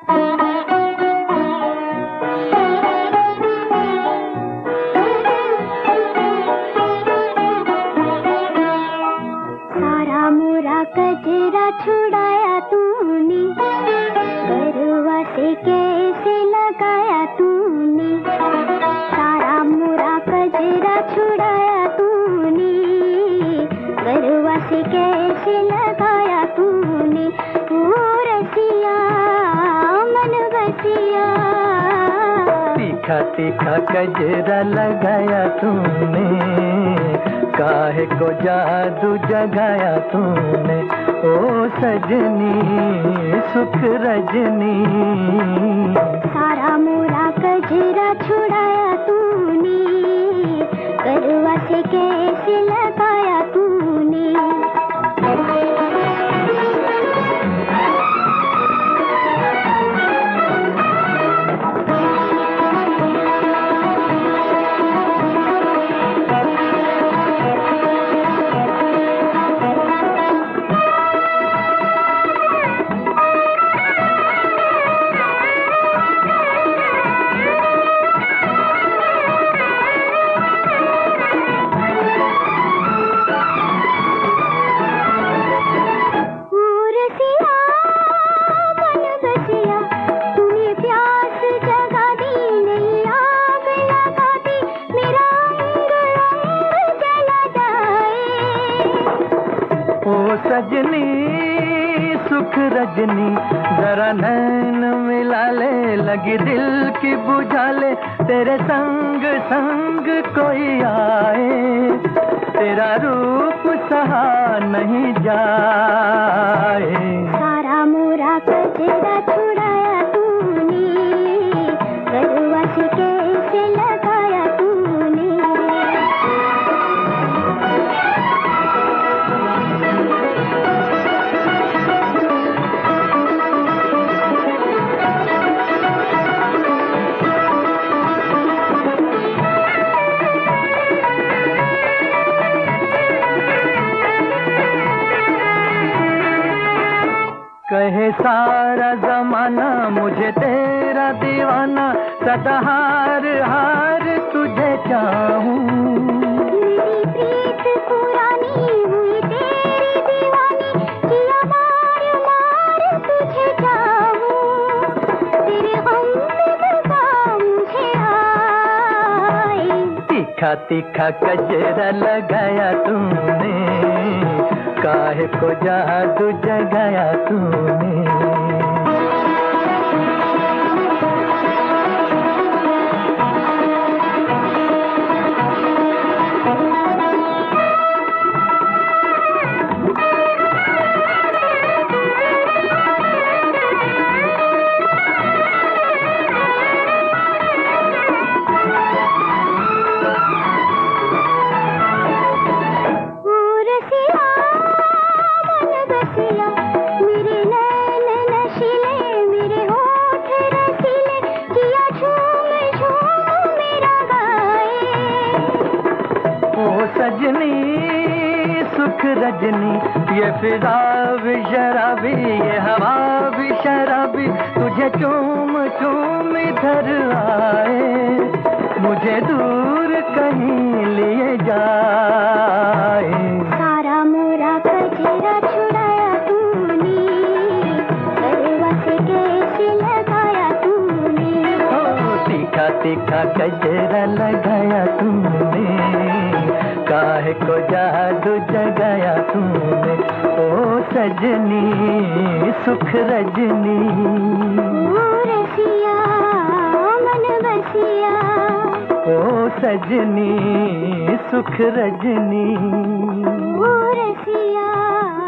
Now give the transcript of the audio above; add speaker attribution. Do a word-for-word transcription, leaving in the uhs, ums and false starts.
Speaker 1: गजरा छुड़ाया तूने, गरवा से कैसे लगाया तूने, सारा मोरा गजरा छुड़ाया तूने, गरवा से कैसे लगाया तूने, ओ रसिया मन बसिया।
Speaker 2: तीखा तीखा गजरा लगाया तूने, काहे को जादू जगाया तूने, ओ सजनी सुख रजनी।
Speaker 1: सारा मोरा गजरा छुड़ाया तूने, गरवा से कैसे लगाया तूने।
Speaker 2: सजनी सुख रजनी, जरा नैन मिला ले, लगी दिल की बुझा ले, तेरे संग संग कोई आए, तेरा रूप सहा नहीं जाए।
Speaker 1: सारा मोरा गजरा छुड़ाया तूने, गरवा से कैसे लगाया तूने।
Speaker 2: कहे सारा जमाना मुझे तेरा दीवाना, सदा हार हार तुझे चाहूं।
Speaker 1: मेरी प्रीत पुरानी हुई तेरी दीवानी, किया मार मार तुझे चाहूं, तेरे गम में बसा मुझे आए।
Speaker 2: तीखा तीखा गजरा लगाया तूने, काहे को जादू जगाया तूने। सजनी सुख रजनी, ये फिजा भी शराबी, ये हवा भी शराबी, तुझे चूम चूम इधर आए, मुझे दूर कहीं लिए जाए।
Speaker 1: सारा मोरा गजरा छुड़ाया तूने, गरवा से कैसे लगाया तूने।
Speaker 2: ओ तीखा तीखा गजरा लगाया तूने, काहे को जादू जगाया तूने, ओ सजनी सुख रजनी।
Speaker 1: ओ रसिया मन बसिया,
Speaker 2: ओ सजनी सुख रजनी।
Speaker 1: ओ रसिया